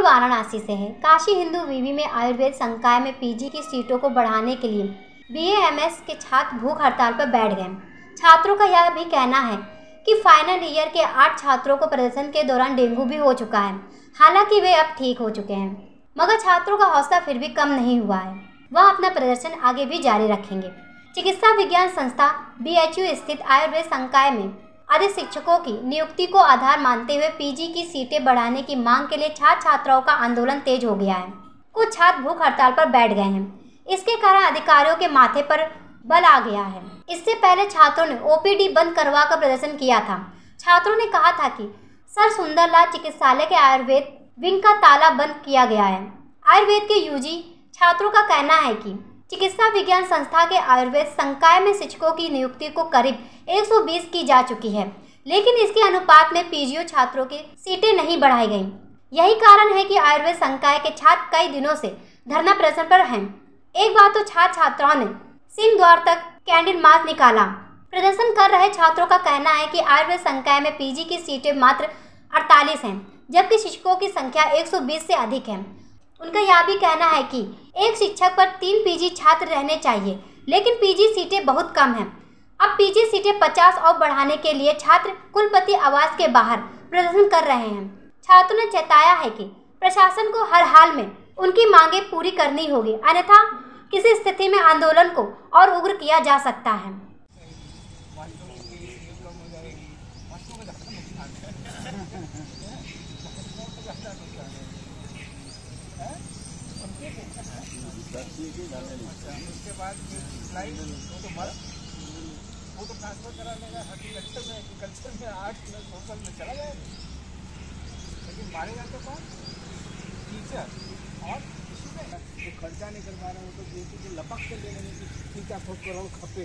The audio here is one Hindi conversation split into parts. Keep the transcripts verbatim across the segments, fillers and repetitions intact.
वाराणसी से है। काशी हिंदू विवि में आयुर्वेद संकाय में पीजी की सीटों को बढ़ाने के लिए बीएएमएस के छात्र भूख हड़ताल पर बैठ गए। छात्रों का यह भी कहना है कि फाइनल ईयर के आठ छात्रों को प्रदर्शन के दौरान डेंगू भी हो चुका है। हालांकि वे अब ठीक हो चुके हैं, मगर छात्रों का हौसला फिर भी कम नहीं हुआ है। वह अपना प्रदर्शन आगे भी जारी रखेंगे। चिकित्सा विज्ञान संस्था बीएचयू स्थित आयुर्वेद संकाय में अधिक शिक्षकों की नियुक्ति को आधार मानते हुए पीजी की सीटें बढ़ाने की मांग के लिए छात्र छात्राओं का आंदोलन तेज हो गया है। कुछ छात्र भूख हड़ताल पर बैठ गए हैं। इसके कारण अधिकारियों के माथे पर बल आ गया है। इससे पहले छात्रों ने ओपीडी बंद करवा कर प्रदर्शन किया था। छात्रों ने कहा था कि सर सुंदरलाल चिकित्सालय के आयुर्वेद विंग का ताला बंद किया गया है। आयुर्वेद के यूजी छात्रों का कहना है कि चिकित्सा विज्ञान संस्था के आयुर्वेद संकाय में शिक्षकों की नियुक्ति को करीब एक सौ बीस की जा चुकी है, लेकिन इसके अनुपात में पीजीओ छात्रों की सीटें नहीं बढ़ाई गईं। यही कारण है कि आयुर्वेद संकाय के छात्र कई दिनों से धरना प्रदर्शन पर हैं। एक बार तो छात्र छात्राओं ने सिंह द्वार तक कैंडल मार्च निकाला। प्रदर्शन कर रहे छात्रों का कहना है कि आयुर्वेद संकाय में पीजी की सीटें मात्र अड़तालीस हैं, जबकि शिक्षकों की संख्या एक सौ बीस से अधिक है। उनका यह भी कहना है कि एक शिक्षक पर तीन पीजी छात्र रहने चाहिए, लेकिन पीजी सीटें बहुत कम हैं। अब पीजी सीटें पचास और बढ़ाने के लिए छात्र कुलपति आवास के बाहर प्रदर्शन कर रहे हैं। छात्रों ने चेताया है कि प्रशासन को हर हाल में उनकी मांगें पूरी करनी होगी, अन्यथा किसी स्थिति में आंदोलन को और उग्र किया जा सकता है। उसके बाद वो तो ट्रांसफर करा लेगा हॉर्टिकल्चर में, एग्रीकल्चर में, आर्ट में, सोशल में चला जाएगा, लेकिन मारेगा तो कौन? टीचर। और इसी में जो खर्चा नहीं कर पा रहे हो तो बेटी को लपक कर ले लेंगे कि ठीक है सौ करोड़ खपे,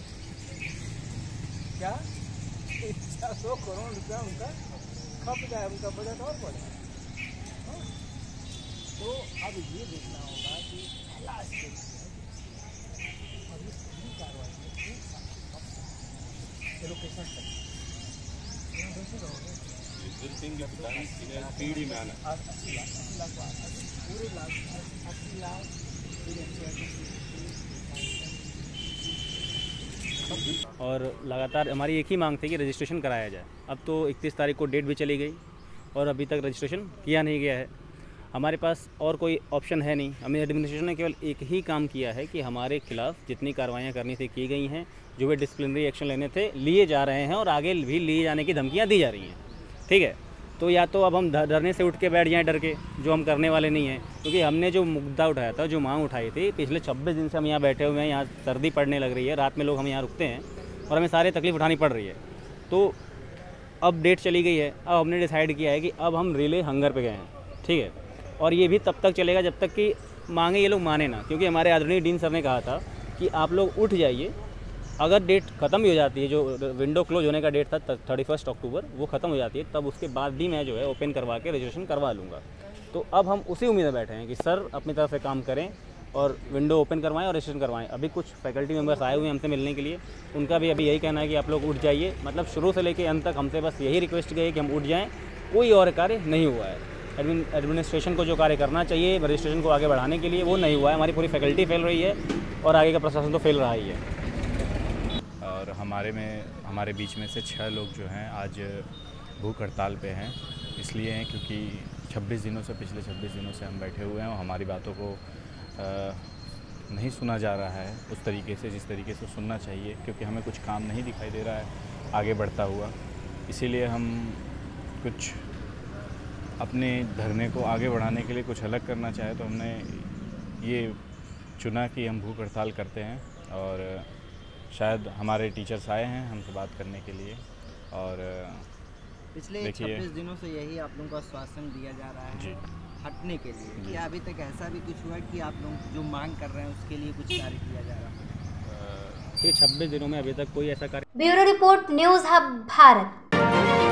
क्या सौ करोड़ रुपया उनका खप जाए, उनका बजट और बढ़े। तो अब ये देखना होगा कि पहला स्टेप और ये पूरी कार्रवाई में एक साथ एलोकेशन तक पीढ़ी में आना अस्सी लाख अस्सी लाख पूरे लाख अस्सी लाख और लगातार हमारी एक ही मांग थी कि रजिस्ट्रेशन कराया जाए। अब तो इकतीस तारीख को डेट भी चली गई और अभी तक रजिस्ट्रेशन किया नहीं गया है। हमारे पास और कोई ऑप्शन है नहीं। हमें एडमिनिस्ट्रेशन ने केवल एक ही काम किया है कि हमारे खिलाफ़ जितनी कार्रवाइयाँ करनी थी की गई हैं, जो भी डिसिप्लिनरी एक्शन लेने थे लिए जा रहे हैं और आगे भी लिए जाने की धमकियाँ दी जा रही हैं। ठीक है, तो या तो अब हम डरने से उठ के बैठ जाएं डर के, जो हम करने वाले नहीं हैं, क्योंकि हमने जो मुद्दा उठाया था, जो मांग उठाई थी, पिछले छब्बीस दिन से हम यहाँ बैठे हुए हैं। यहाँ सर्दी पड़ने लग रही है, रात में लोग हम यहाँ रुकते हैं और हमें सारे तकलीफ उठानी पड़ रही है। तो अब डेट चली गई है। अब हमने डिसाइड किया है कि अब हम रिले हंगर पे गए हैं। ठीक है, और ये भी तब तक चलेगा जब तक कि मांगे ये लोग माने ना, क्योंकि हमारे आदरणीय डीन सर ने कहा था कि आप लोग उठ जाइए। अगर डेट ख़त्म भी हो जाती है, जो विंडो क्लोज होने का डेट था थर्टी फर्स्ट अक्टूबर, वो ख़त्म हो जाती है, तब उसके बाद भी मैं जो है ओपन करवा के रजिस्ट्रेशन करवा लूँगा। तो अब हम उसी उम्मीद में बैठे हैं कि सर अपनी तरफ से काम करें और विंडो ओपन करवाएं और रजिस्ट्रेशन करवाएं। अभी कुछ फैकल्टी मेंबर्स आए हुए हैं हमसे मिलने के लिए, उनका भी अभी यही कहना है कि आप लोग उठ जाइए। मतलब शुरू से लेकर अंत तक हमसे बस यही रिक्वेस्ट गई कि हम उठ जाएँ, कोई और कार्य नहीं हुआ है। एडमिनिस्ट्रेशन को जो कार्य करना चाहिए रजिस्ट्रेशन को आगे बढ़ाने के लिए, वो नहीं हुआ है। हमारी पूरी फैकल्टी फेल रही है और आगे का प्रशासन तो फेल रहा ही है। और हमारे में हमारे बीच में से छः लोग जो हैं आज भूख हड़ताल पे हैं। इसलिए हैं क्योंकि छब्बीस दिनों से पिछले छब्बीस दिनों से हम बैठे हुए हैं और हमारी बातों को आ, नहीं सुना जा रहा है उस तरीके से जिस तरीके से सुनना चाहिए, क्योंकि हमें कुछ काम नहीं दिखाई दे रहा है आगे बढ़ता हुआ। इसीलिए हम कुछ अपने धरने को आगे बढ़ाने के लिए कुछ अलग करना चाहे तो हमने ये चुना कि हम भूख हड़ताल करते हैं। और शायद हमारे टीचर्स आए हैं हमसे बात करने के लिए। और पिछले छब्बीस दिनों से यही आप लोगों को आश्वासन दिया जा रहा है जी हटने के लिए। क्या अभी तक ऐसा भी कुछ हुआ कि आप लोग जो मांग कर रहे हैं उसके लिए कुछ कार्य किया जा रहा है? ये छब्बीस दिनों में अभी तक कोई ऐसा कार्य। Bureau report, news hub Bharat.